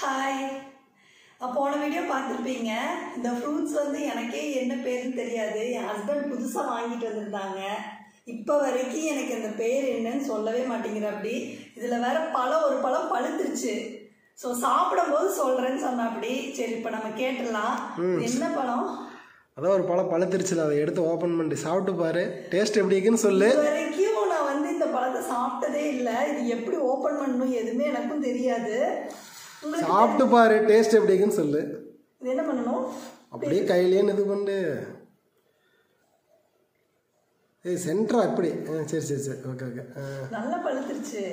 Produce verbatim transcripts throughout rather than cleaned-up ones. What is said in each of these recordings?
Hi. போன video பார்த்துருப்பீங்க. இந்த ஃப்ரூட்ஸ் வந்து எனக்கே என்ன பேருன்னு தெரியாது. என் ஹஸ்பண்ட் புதுசாக வாங்கிட்டு வந்திருந்தாங்க. இப்போ வரைக்கும் எனக்கு இந்த பேர் என்னன்னு சொல்லவே மாட்டேங்கிற. அப்படி இதில் வேற பழம் ஒரு பழம் பழுத்துருச்சு. ஸோ சாப்பிடும்போது சொல்கிறேன்னு சொன்ன. அப்படி சரி இப்போ நம்ம கேட்டுடலாம் என்ன பழம். அதான் ஒரு பழம் பழுத்துருச்சுல, அதை எடுத்து ஓப்பன் பண்ணி சாப்பிட்டு பாரு, டேஸ்ட் எப்படி இருக்குன்னு சொல்லு. இது வரைக்கும் நான் வந்து இந்த பழத்தை சாப்பிட்டதே இல்லை. இது எப்படி ஓப்பன் பண்ணணும் எதுவுமே எனக்கும் தெரியாது. சாப்பிட்டு பாரு, டேஸ்ட் எப்படி இருக்குன்னு சொல்லு. இது என்ன பண்ணணும்? அப்படியே கையிலேயே இது பண்ணு. ஏய் சென்டரா இப்படி. சரி சரி சரி ஓகே ஓகே. நல்லா பழுத்துருச்சு.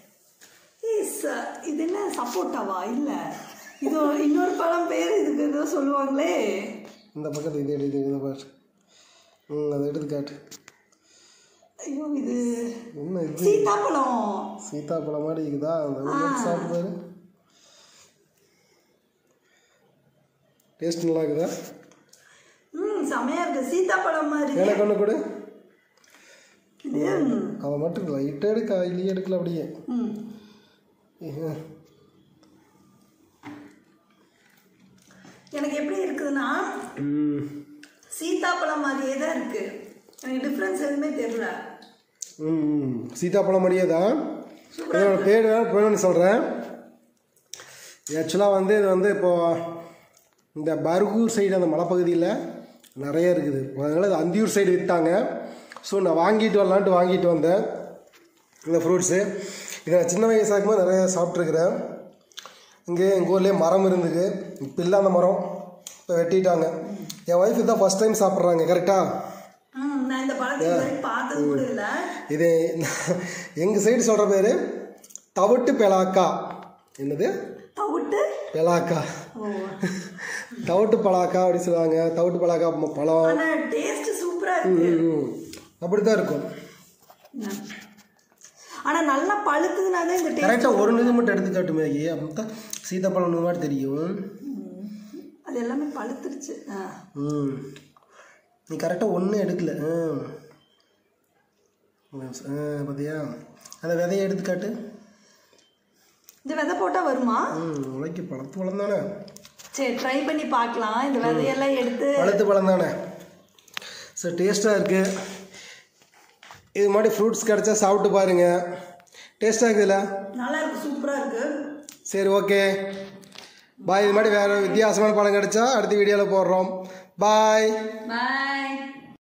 இது என்ன சப்போட்டாவா? இல்லை, இது இன்னொரு பழம் பேர் இதுக்கு ஏதோ சொல்லுவாங்களே. இந்த பக்கத்து இது எடுத்து இது பாரு. ம் அதை எடுத்து காட்டு. ஐயோ இது என்ன இது? சீத்தாப்பழம். சீத்தாப்பழம் மாதிரி இருக்குதா? அந்த சாப்பிட்டு பாரு. டேஸ்ட் நல்லா இருக்குதா? ம் செமையா இருக்கு. சீத்தாப்பழம் மாதிரி. எனக்கு ஒன்று கொடு. இது அதை மட்டும் லைட்டாக எடுக்க, இல்லையே எடுக்கல அப்படியே. ம் எனக்கு எப்படி இருக்குதுன்னா சீத்தாப்பழம் மாதிரியே தான் இருக்கு. எனக்கு டிஃப்ரென்ஸ் எதுவுமே தெரியல. ம் சீத்தாப்பழம் மாதிரியே தான். இதோட பேர் பேருன்னு சொல்கிறேன். ஆக்சுவலாக வந்து இது வந்து இப்போது இந்த பர்கூர் சைடு அந்த மலைப்பகுதியில் நிறைய இருக்குது. அதனால் இது அந்தியூர் சைடு விற்றாங்க. ஸோ நான் வாங்கிட்டு வரலான்ட்டு வாங்கிட்டு வந்தேன் இந்த ஃப்ரூட்ஸு. இதை நான் சின்ன வயசாக இருக்கும்போது நிறைய சாப்பிட்ருக்குறேன். இங்கே எங்கள் ஊர்லேயே மரம் இருந்தது. இப்போ இல்லை அந்த மரம், இப்போ வெட்டிட்டாங்க. என் ஒய்ஃப் தான் ஃபஸ்ட் டைம் சாப்பிட்றாங்க. கரெக்டாக? இது எங்கள் சைடு சொல்கிற பேர் தவிட்டு பெலாக்கா. என்னது? தவிட்டு பெலாக்கா. தவிட்டு பலாக்கா அப்படி சொல்லுவாங்க. தவிட்டு பலாக்கா பழம். அப்படித்தான் இருக்கும். ஆனால் நல்லா பழுக்குதுன்னா தான் இந்த டேஸ்ட். கரெக்டாக ஒரு நிமிஷம் மட்டும் எடுத்து காட்டுமே. ஏ அப்போ தான் சீத்தாப்பழம் மாதிரி தெரியும். அது எல்லாமே பழுத்துருச்சு. ம் நீ கரெக்டாக ஒன்றும் எடுக்கல. பார்த்தியா? அந்த விதையை எடுத்து காட்டு. இந்த விதை போட்டால் வருமா? ம் உழைக்கு பழத்து பழம் தானே. சரி ட்ரை பண்ணி பார்க்கலாம். இந்த விதையெல்லாம் எடுத்து. பழுத்து பழம் தானே. சரி டேஸ்ட்டாக இருக்குது. இது மாதிரி ஃப்ரூட்ஸ் கிடச்சா சாப்பிட்டு பாருங்கள். டேஸ்ட்டாக இருக்குதுல்ல? நல்லா இருக்குது, சூப்பராக இருக்குது. சரி ஓகே பாய். இது மாதிரி வேறு வித்தியாசமான பழம் கிடச்சா அடுத்த வீடியோவில் போடுறோம். பாய் பாய்.